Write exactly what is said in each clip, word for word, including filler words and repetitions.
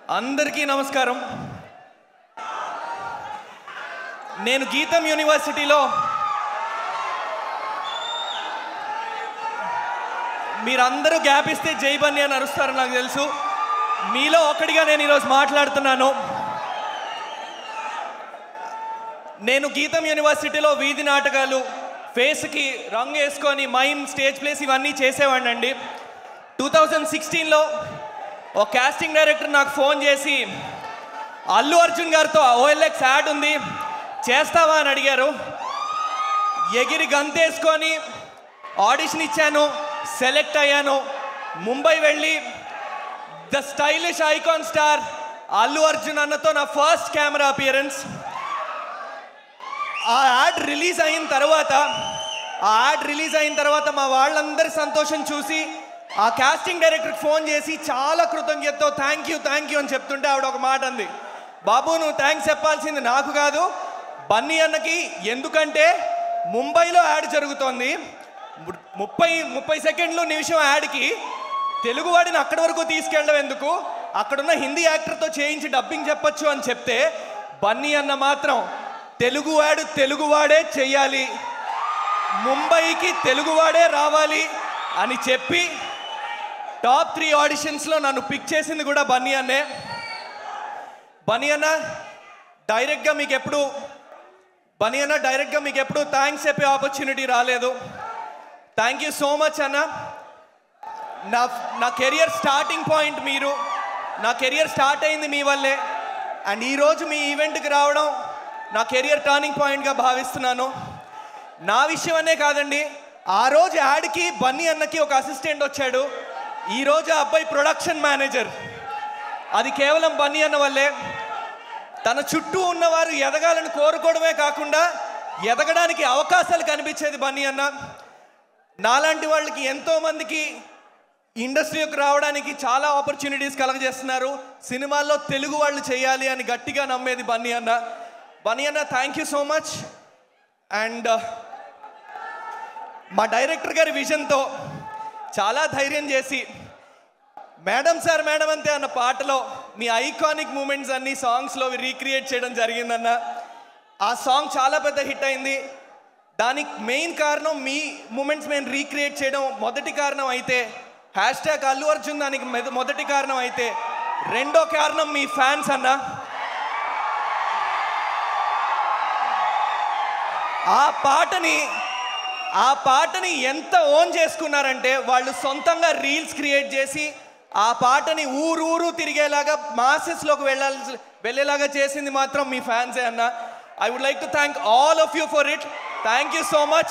అందరికీ నమస్కారం. నేను గీతం యూనివర్సిటీలో మీరందరూ గ్యాప్ ఇస్తే జై బన్నీ అని అరుస్తారని నాకు తెలుసు. మీలో ఒకటిగా నేను ఈరోజు మాట్లాడుతున్నాను. నేను గీతం యూనివర్సిటీలో వీధి నాటకాలు, ఫేస్కి రంగు వేసుకొని మైమ్, స్టేజ్ ప్లేస్ ఇవన్నీ చేసేవాడిని అండి. టూ థౌజండ్ సిక్స్టీన్లో ఒక కాస్టింగ్ డైరెక్టర్ నాకు ఫోన్ చేసి అల్లు అర్జున్ గారితో ఓఎల్ఎక్స్ యాడ్ ఉంది చేస్తావా అని అడిగారు. ఎగిరి గంతేసుకొని ఆడిషన్ ఇచ్చాను, సెలెక్ట్ అయ్యాను. ముంబై వెళ్ళి the stylish icon star Allu Arjun అన్నతో నా ఫస్ట్ కెమెరా అపియరెన్స్. ఆ యాడ్ రిలీజ్ అయిన తర్వాత ఆ యాడ్ రిలీజ్ అయిన తర్వాత మా వాళ్ళందరి సంతోషం చూసి ఆ కాస్టింగ్ డైరెక్టర్కి ఫోన్ చేసి చాలా కృతజ్ఞతతో థ్యాంక్ యూ థ్యాంక్ యూ అని చెప్తుంటే ఆవిడ ఒక మాట అంది, బాబు నువ్వు థ్యాంక్స్ చెప్పాల్సింది నాకు కాదు బన్నీ అన్నకి, ఎందుకంటే ముంబైలో యాడ్ జరుగుతోంది, ముప్పై ముప్పై సెకండ్లు నిమిషం యాడ్కి తెలుగువాడిని అక్కడి వరకు తీసుకెళ్ళడం ఎందుకు, అక్కడున్న హిందీ యాక్టర్తో చేయించి డబ్బింగ్ చెప్పచ్చు అని చెప్తే బన్నీ అన్న మాత్రం తెలుగువాడు తెలుగువాడే చెయ్యాలి, ముంబైకి తెలుగువాడే రావాలి అని చెప్పి టాప్ త్రీ ఆడిషన్స్లో నన్ను పిక్ చేసింది కూడా బన్నీ అన్నే. బన్నీ అన్న డైరెక్ట్గా మీకు ఎప్పుడు బన్నీ అన్న డైరెక్ట్గా మీకు ఎప్పుడు థ్యాంక్స్ చెప్పే ఆపర్చునిటీ రాలేదు. థ్యాంక్ యూ సో మచ్ అన్న. నా నా కెరియర్ స్టార్టింగ్ పాయింట్ మీరు, నా కెరియర్ స్టార్ట్ అయింది మీ వల్లే. అండ్ ఈరోజు మీ ఈవెంట్కి రావడం నా కెరియర్ టర్నింగ్ పాయింట్గా భావిస్తున్నాను. నా విషయం అనే కాదండి, ఆ రోజు యాడ్కి బన్నీ అన్నకి ఒక అసిస్టెంట్ వచ్చాడు, ఈరోజు ఆ అబ్బాయి ప్రొడక్షన్ మేనేజర్. అది కేవలం బన్నీ అన్న వల్లే. తన చుట్టూ ఉన్నవారు ఎదగాలని కోరుకోవడమే కాకుండా ఎదగడానికి అవకాశాలు కనిపించేది బన్నీ అన్న. నాలాంటి వాళ్ళకి ఎంతోమందికి ఇండస్ట్రీకి రావడానికి చాలా ఆపర్చునిటీస్ కలగజేస్తున్నారు. సినిమాల్లో తెలుగు వాళ్ళు చేయాలి అని గట్టిగా నమ్మేది బన్నీ అన్న. బన్నీ అన్న thank you so much. And మా డైరెక్టర్ గారి విజన్తో చాలా ధైర్యం చేసి మేడం సార్ మేడం అంతే అన్న పాటలో మీ ఐకానిక్ మూమెంట్స్ అన్ని సాంగ్స్లో రీక్రియేట్ చేయడం జరిగిందన్న. ఆ సాంగ్ చాలా పెద్ద హిట్ అయింది. దానికి మెయిన్ కారణం మీ మూమెంట్స్ మేము రీక్రియేట్ చేయడం మొదటి కారణం అయితే, హ్యాష్ ట్యాగ్ అల్లు అర్జున్ దానికి మొదటి కారణం అయితే, రెండో కారణం మీ ఫ్యాన్స్ అన్న. ఆ పాటని ఆ పాటని ఎంత ఓన్ చేసుకున్నారంటే వాళ్ళు సొంతంగా రీల్స్ క్రియేట్ చేసి ఆ పాటని ఊరూరు తిరిగేలాగా మాసెస్లోకి వెళ్ళాల్సి వెళ్ళేలాగా చేసింది మాత్రం మీ ఫ్యాన్సే అన్న. I would like to thank all of you for it. Thank you so much.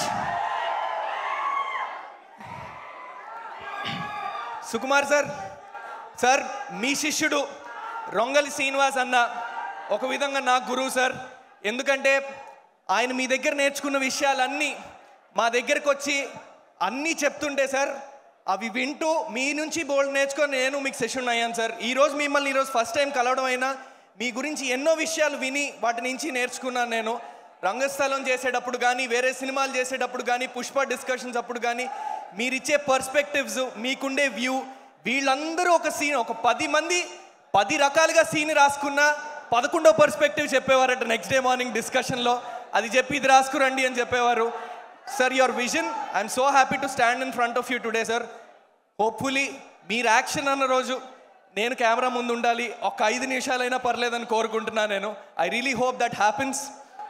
Sukumar sir sir మీ శిష్యుడు రొంగలి శ్రీనివాస్ అన్న ఒక విధంగా నా గురువు సార్. ఎందుకంటే ఆయన మీ దగ్గర నేర్చుకున్న విషయాలన్నీ మా దగ్గరకు వచ్చి అన్నీ చెప్తుంటే సార్ అవి వింటూ మీ నుంచి బోల్డ్ నేర్చుకొని నేను మీకు సెషన్ అయ్యాను సార్. ఈరోజు మిమ్మల్ని ఈరోజు ఫస్ట్ టైం కలవడం అయినా మీ గురించి ఎన్నో విషయాలు విని వాటి నుంచి నేర్చుకున్నాను నేను. రంగస్థలం చేసేటప్పుడు కానీ, వేరే సినిమాలు చేసేటప్పుడు కానీ, పుష్ప డిస్కషన్స్ అప్పుడు కానీ మీరిచ్చే పర్స్పెక్టివ్స్, మీకుండే వ్యూ, వీళ్ళందరూ ఒక సీన్ ఒక పది మంది పది రకాలుగా సీన్ రాసుకున్న పదకొండో పర్స్పెక్టివ్ చెప్పేవారట నెక్స్ట్ డే మార్నింగ్ డిస్కషన్లో. అది చెప్పి ఇది రాసుకురండి అని చెప్పేవారు. Sir, your vision, I'm so happy to stand in front of you today, sir. Hopefully, మీరు యాక్షన్ అన్న రోజు నేను కెమెరా ముందు ఉండాలి, ఒక ఐదు నిమిషాలైనా పర్లేదని కోరుకుంటున్నాను నేను. I really hope that happens.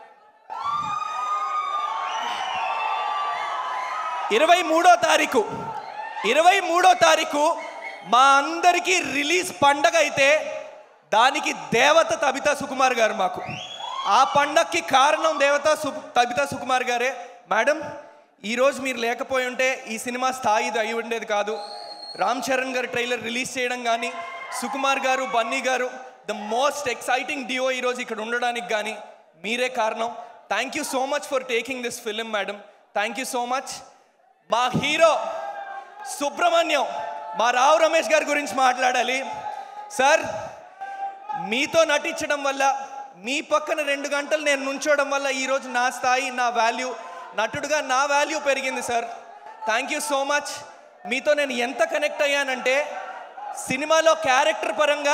ఇరవై మూడో తారీఖు ఇరవై మూడో తారీఖు మా అందరికీ రిలీజ్ పండగ అయితే దానికి దేవత తబితా సుకుమార్ గారు మాకు. ఆ పండగకి కారణం దేవత సు తబితా సుకుమార్ గారే. మేడం ఈరోజు మీరు లేకపోయి ఉంటే ఈ సినిమా స్థాయి అయి ఉండేది కాదు. రామ్ చరణ్ గారు ట్రైలర్ రిలీజ్ చేయడం కానీ, సుకుమార్ గారు, బన్నీ గారు, ద మోస్ట్ ఎక్సైటింగ్ డియో ఈరోజు ఇక్కడ ఉండడానికి కానీ మీరే కారణం. Thank you so much for taking this film madam. Thank you so much. మా హీరో సుబ్రహ్మణ్యం, మా రావు రమేష్ గారి గురించి మాట్లాడాలి. సార్ మీతో నటించడం వల్ల, మీ పక్కన రెండు గంటలు నేను నుంచోవడం వల్ల ఈరోజు నా స్థాయి, నా వాల్యూ, నటుడుగా నా వాల్యూ పెరిగింది sir. Thank you so much. మీతో నేను ఎంత కనెక్ట్ అయ్యానంటే సినిమాలో క్యారెక్టర్ పరంగా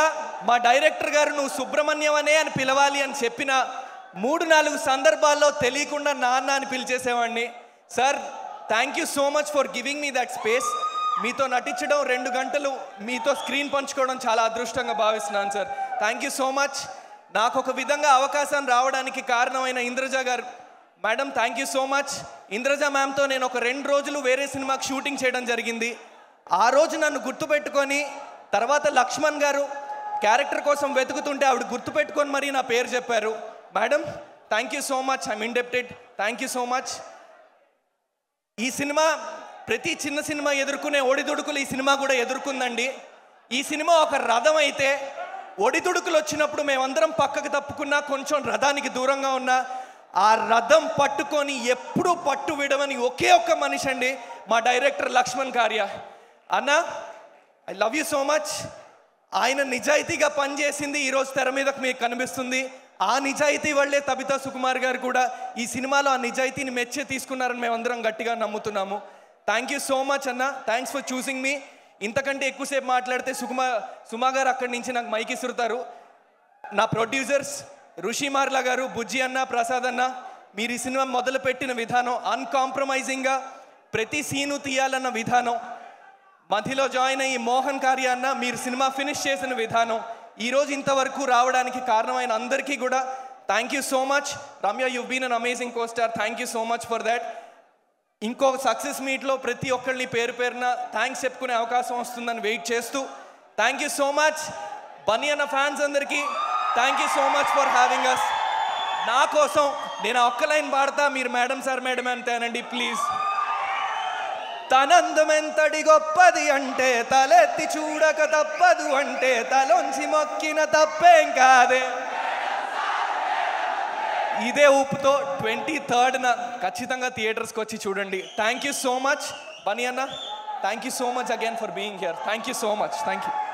మా డైరెక్టర్ గారు నువ్వు సుబ్రహ్మణ్యం అనే అని పిలవాలి అని చెప్పిన మూడు నాలుగు సందర్భాల్లో తెలియకుండా నాన్న అని పిలిచేసేవాడిని. Sir thank you so much for giving me that space. మీతో నటించడం రెండు గంటలు మీతో స్క్రీన్ పంచుకోవడం చాలా అదృష్టంగా భావిస్తున్నాను sir. Thank you so much. నాకు ఒక విధంగా అవకాశం రావడానికి కారణమైన ఇంద్రజ గారు madam thank you so much. Indraja మ్యామ్తో నేను ఒక రెండు రోజులు వేరే సినిమాకి షూటింగ్ చేయడం జరిగింది. ఆ రోజు నన్ను గుర్తుపెట్టుకొని తర్వాత లక్ష్మణ్ గారు క్యారెక్టర్ కోసం వెతుకుతుంటే ఆవిడ గుర్తుపెట్టుకొని మరీ నా పేరు చెప్పారు. Madam thank you so much, I'm indebted. Thank you so much. ఈ సినిమా ప్రతి చిన్న సినిమా ఎదుర్కొనే ఒడిదుడుకులు ఈ సినిమా కూడా ఎదుర్కొందండి. ఈ సినిమా ఒక రథం అయితే ఒడిదుడుకులు వచ్చినప్పుడు మేమందరం పక్కకు తప్పుకున్నా కొంచెం రథానికి దూరంగా ఉన్నా ఆ రథం పట్టుకొని ఎప్పుడూ పట్టు విడవని ఒకే ఒక్క మనిషి అండి మా డైరెక్టర్ లక్ష్మణ్ కార్య అన్న. I love you so much. ఆయన నిజాయితీగా పనిచేసింది ఈరోజు తెర మీదకు మీకు కనిపిస్తుంది. ఆ నిజాయితీ వల్లే తబితా సుకుమార్ గారు కూడా ఈ సినిమాలో ఆ నిజాయితీని మెచ్చే తీసుకున్నారని మేమందరం గట్టిగా నమ్ముతున్నాము. థ్యాంక్ యూ సో మచ్ అన్న. Thanks for choosing me. ఇంతకంటే ఎక్కువసేపు మాట్లాడితే సుకుమా సుమా గారు అక్కడి నుంచి నాకు మైక్ ఇస్తుతారు. నా ప్రొడ్యూసర్స్ ఋషిమార్ల గారు, బుజ్జి అన్న, ప్రసాద్ అన్న, మీరు ఈ సినిమా మొదలుపెట్టిన విధానం, అన్కాంప్రమైజింగ్గా ప్రతి సీను తీయాలన్న విధానం, మధ్యలో జాయిన్ అయ్యి మోహన్ కార్య అన్న మీరు సినిమా ఫినిష్ చేసిన విధానం, ఈరోజు ఇంతవరకు రావడానికి కారణమైన అందరికీ కూడా thank you so much. Ramya you been an amazing co-star. Thank you so much for that. ఇంకో సక్సెస్ మీట్లో ప్రతి ఒక్కరిని పేరు పేరున థ్యాంక్స్ చెప్పుకునే అవకాశం వస్తుందని వెయిట్ చేస్తూ thank you so much. Bunny అన్న ఫ్యాన్స్ అందరికీ thank you so much for having us. నా కోసం నేను ఒక్క లైన్ పాడతా, మీరు మేడం సార్ మేడం అంతేనండి ప్లీజ్. తనందమెంతటి గొప్పది అంటే తలెత్తి చూడక తప్పదు అంటే తలొంచి మొక్కిన తప్పేం కాదే. ఇదే ఊపుతో ట్వంటీ థర్డ్న ఖచ్చితంగా థియేటర్స్కి వచ్చి చూడండి. Thank you so much Bunny అన్న. Thank you so much again for being here. Thank you so much. Thank you.